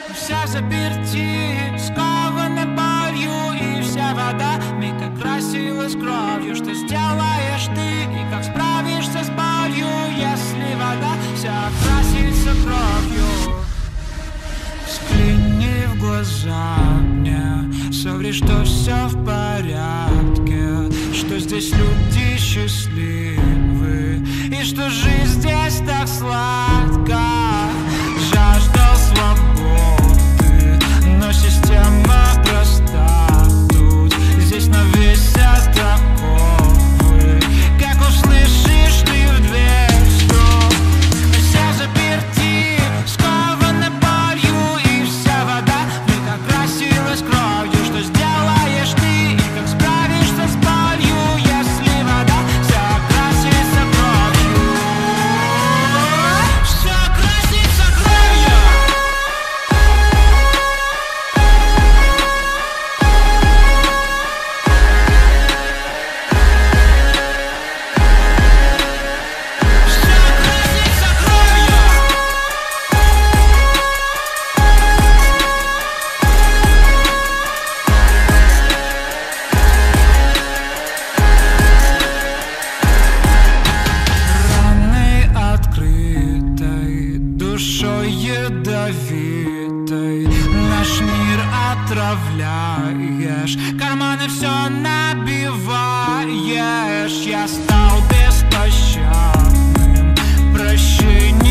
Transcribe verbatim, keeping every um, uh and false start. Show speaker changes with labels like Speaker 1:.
Speaker 1: Вся заперти, скована болью, и вся вода миг окрасилась кровью. Что сделаешь ты и как справишься с болью, если вода вся окрасится кровью? Взгляни в глаза мне, соври, что все в порядке, что здесь люди счастливы и что жизнь здесь так сладка. Жаждал свободы, но система проста тут. Здесь навесят оковы, как услышишь ты в дверь стук. Вся заперти, скована болью, и вся вода вмиг окрасилась кровью. Что сделаешь ты и как справишься с болью, если вода вся окрасится кровью? Все окрасится кровью. Все окрасится кровью. Раной открытой, душой ядовитой наш мир отравляешь, карманы все набиваешь. Я стал беспощадным, прощения